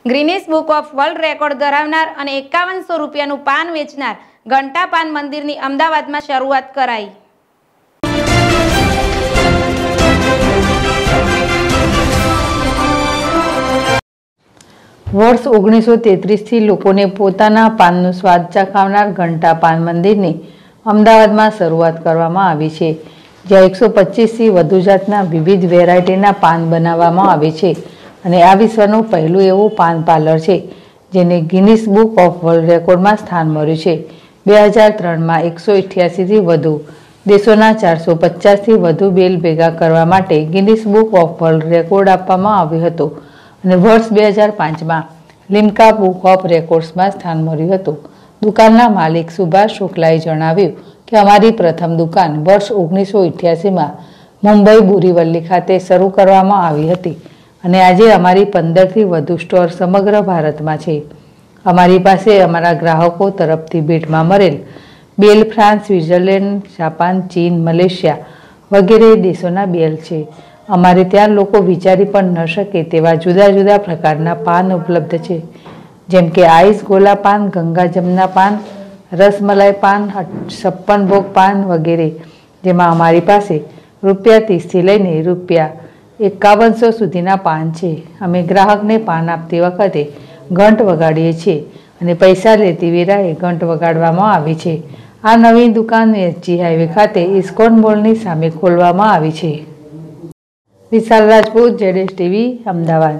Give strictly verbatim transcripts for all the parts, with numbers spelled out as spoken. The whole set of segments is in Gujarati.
Guinness book of world record ધરાવનાર અને એકાવનસો રૂપિયાનું પાન વેચનાર ઘંટા પાન મંદિરની અમદાવાદમાં શરૂઆત કરાઈ। વર્ષ ઓગણીસો તેત્રીસથી લોકોને પોતાના પાનનો સ્વાદ ચાખવનાર ઘંટા પાન મંદિરની અમદાવાદમાં શરૂઆત કરવામાં આવી છે, જ્યાં એકસો પચીસથી વધુ જાતના વિવિધ વેરાયટીના પાન બનાવવામાં આવે છે અને આ વિશ્વનું પહેલું એવું પાન પાર્લર છે જેને ગિનિસ બુક ઓફ વર્લ્ડ રેકોર્ડમાં સ્થાન મળ્યું છે। બે હજાર ત્રણમાં એકસો અઠ્યાસીથી વધુ દેશોના ચારસો પચાસથી વધુ બેલ ભેગા કરવા માટે Guinness book of world record આપવામાં આવ્યો હતો અને વર્ષ બે હજાર પાંચમાં લિમ્કા બુક ઓફ રેકોર્ડ્સમાં સ્થાન મળ્યું હતું। દુકાનના માલિક સુભાષ શુક્લાએ જણાવ્યું કે અમારી પ્રથમ દુકાન વર્ષ ઓગણીસો અઠ્યાસીમાં મુંબઈ બોરીવલી ખાતે શરૂ કરવામાં આવી હતી અને આજે અમારી પંદરથી વધુ સ્ટોર સમગ્ર ભારતમાં છે। અમારી પાસે અમારા ગ્રાહકો તરફથી ભેટમાં મળેલ બેલ ફ્રાન્સ, સ્વિટ્ઝરલેન્ડ, જાપાન, ચીન, મલેશિયા વગેરે દેશોના બેલ છે। અમારે ત્યાં લોકો વિચારી પણ ન શકે તેવા જુદા જુદા પ્રકારના પાન ઉપલબ્ધ છે, જેમ કે આઈસ ગોલા પાન, ગંગા જમના પાન, રસમલાઈ પાન, છપ્પન ભોગ પાન વગેરે, જેમાં અમારી પાસે રૂપિયા ત્રીસથી લઈને રૂપિયા એકાવનસો સુધીના પાન છે। અમે ગ્રાહકને પાન આપતી વખતે ઘંટ વગાડીએ છીએ અને પૈસા લેતી વેળાએ ઘંટ વગાડવામાં આવે છે। આ નવી દુકાન એસજી હાઈવે ખાતે ઇસ્કોન મોલની સામે ખોલવામાં આવી છે। વિશાલ રાજપૂત, જેડેશ ટીવી, અમદાવાદ।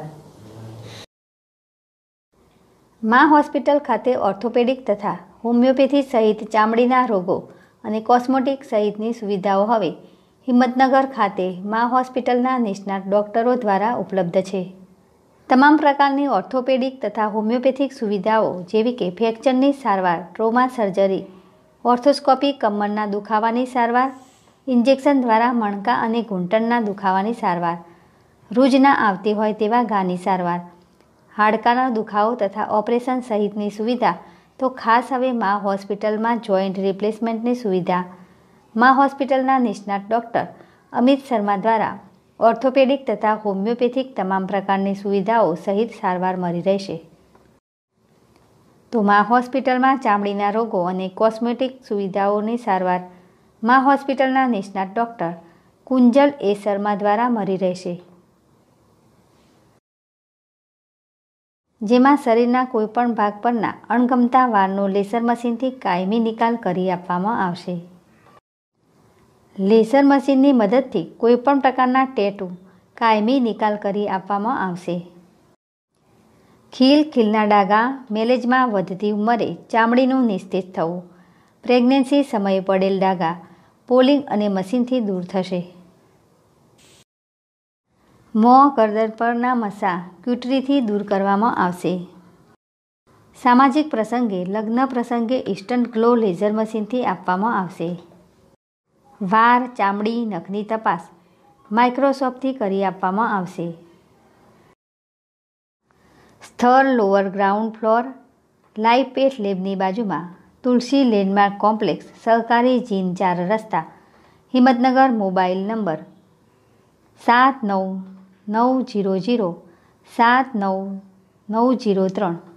મા હોસ્પિટલ ખાતે ઓર્થોપેડિક તથા હોમિયોપેથી સહિત ચામડીના રોગો અને કોસ્મેટિક સહિતની સુવિધાઓ હવે હિંમતનગર ખાતે મા હોસ્પિટલના નિષ્ણાત ડોક્ટરો દ્વારા ઉપલબ્ધ છે। તમામ પ્રકારની ઓર્થોપેડિક તથા હોમિયોપેથિક સુવિધાઓ જેવી કે ફ્રેક્ચરની સારવાર, ટ્રોમા સર્જરી, ઓર્થોસ્કોપી, કમરના દુખાવાની સારવાર, ઇન્જેક્શન દ્વારા મણકા અને ઘૂંટણના દુખાવાની સારવાર, રૂજ ના આવતી હોય તેવા ઘાની સારવાર, હાડકાનો દુખાવો તથા ઓપરેશન સહિતની સુવિધા તો ખાસ હવે મા હોસ્પિટલમાં જોઈન્ટ રિપ્લેસમેન્ટની સુવિધા મા હોસ્પિટલના નિષ્ણાત ડૉક્ટર અમિત શર્મા દ્વારા ઓર્થોપેડિક તથા હોમિયોપેથિક તમામ પ્રકારની સુવિધાઓ સહિત સારવાર મળી રહેશે। તો મા હોસ્પિટલમાં ચામડીના રોગો અને કોસ્મેટિક સુવિધાઓની સારવાર મા હોસ્પિટલના નિષ્ણાત ડૉક્ટર કુંજલ એ શર્મા દ્વારા મળી રહેશે, જેમાં શરીરના કોઈપણ ભાગ પરના અણગમતા વાળનો લેસર મશીનથી કાયમી નિકાલ કરી આપવામાં આવશે। લેસર મશીનની મદદથી કોઈપણ પ્રકારના ટેટુ કાયમી નિકાલ કરી આપવામાં આવશે। ખીલ, ખીલના ડાઘા, મેલેજમાં વધતી ઉંમરે ચામડીનું નિસ્તેજ થવું, પ્રેગ્નન્સી સમયે પડેલ ડાઘા પોલિંગ અને મશીનથી દૂર થશે। મોં, ગરદન પરના મસા ક્યુટરીથી દૂર કરવામાં આવશે। સામાજિક પ્રસંગે, લગ્ન પ્રસંગે ઇન્સ્ટન્ટ ગ્લો લેઝર મશીનથી આપવામાં આવશે। વાળ, ચામડી, નખની તપાસ માઇક્રોસ્કોપથી કરી આપવામાં આવશે। સ્થળ lower ground floor, live path લેબની બાજુમાં તુલસી લેન્ડમાર્ક કોમ્પ્લેક્સ, સહકારી જીન ચાર રસ્તા, હિંમતનગર। મોબાઈલ નંબર સાત નવ નવ જીરો જીરો સાત નવ નવ જીરો ત્રણ।